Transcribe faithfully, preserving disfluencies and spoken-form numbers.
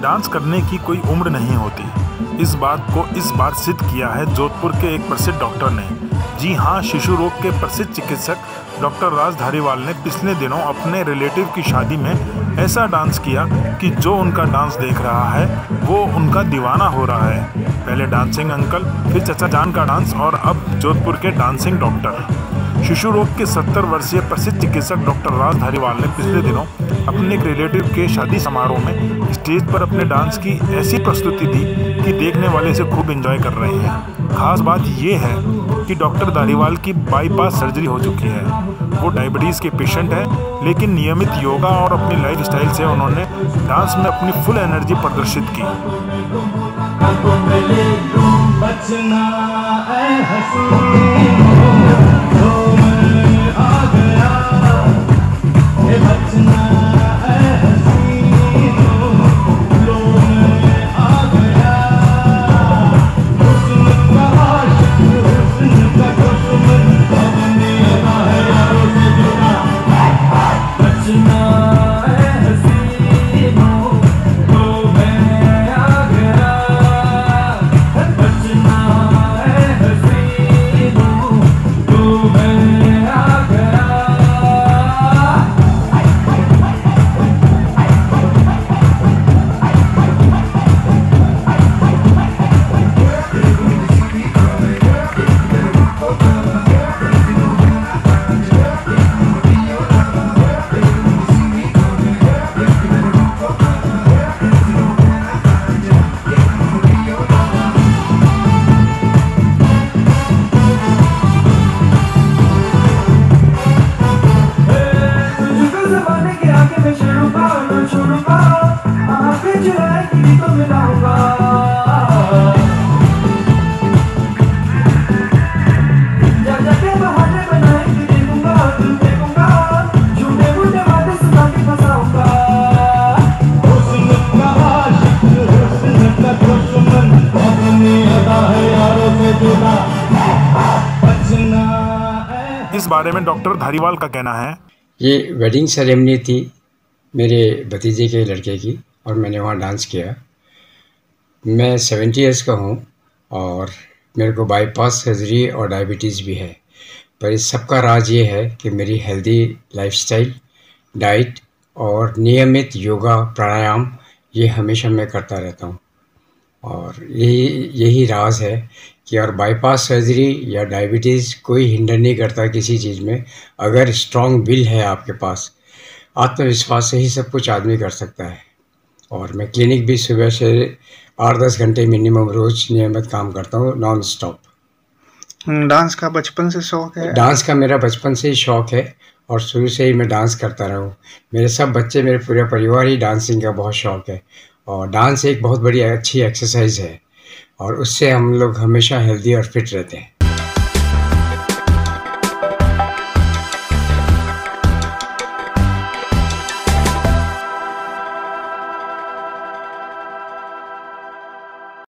Dance करने की कोई उम्र नहीं होती। इस बात को इस बार सिद्ध किया है जोधपुर के एक प्रसिद्ध डॉक्टर ने। जी हाँ, शिशु रोग के प्रसिद्ध चिकित्सक डॉक्टर राज धारीवाल ने पिछले दिनों अपने रिलेटिव की शादी में ऐसा डांस किया कि जो उनका डांस देख रहा है वो उनका दीवाना हो रहा है। पहले डांसिंग अंकल, फिर चचा जान का डांस और अब जोधपुर के डांसिंग डॉक्टर। शिशु रोग के सत्तर वर्षीय प्रसिद्ध चिकित्सक डॉक्टर राज धारीवाल ने पिछले दिनों अपने एक रिलेटिव के शादी समारोह में स्टेज पर अपने डांस की ऐसी प्रस्तुति दी कि देखने वाले इसे खूब एंजॉय कर रहे हैं। खास बात ये है कि डॉक्टर धारीवाल की बाईपास सर्जरी हो चुकी है। वो डायबिटीज़ के पेशेंट हैं, लेकिन नियमित योगा और अपनी लाइफस्टाइल से उन्होंने डांस में अपनी फुल एनर्जी प्रदर्शित की। इस बारे में डॉक्टर धारीवाल का कहना है, ये वेडिंग सेरेमनी थी मेरे भतीजे के लड़के की और मैंने वहाँ डांस किया। मैं सेवेंटी ईयर्स का हूँ और मेरे को बाईपास सर्जरी और डायबिटीज़ भी है, पर इस सब का राज ये है कि मेरी हेल्दी लाइफस्टाइल, डाइट और नियमित योगा प्राणायाम ये हमेशा मैं करता रहता हूँ। और यही यही राज है कि और बाईपास सर्जरी या डायबिटीज़ कोई हिंडर नहीं करता किसी चीज़ में। अगर स्ट्रॉन्ग विल है आपके पास, आत्मविश्वास से ही सब कुछ आदमी कर सकता है। और मैं क्लिनिक भी सुबह से आठ दस घंटे मिनिमम रोज़ नियमित काम करता हूँ, नॉन स्टॉप। डांस का बचपन से शौक़ है? डांस का मेरा बचपन से ही शौक़ है और शुरू से ही मैं डांस करता रहा हूँ। मेरे सब बच्चे, मेरे पूरे परिवार ही डांसिंग का बहुत शौक़ है। और डांस एक बहुत बड़ी अच्छी एक्सरसाइज है और उससे हम लोग हमेशा हेल्दी और फिट रहते हैं।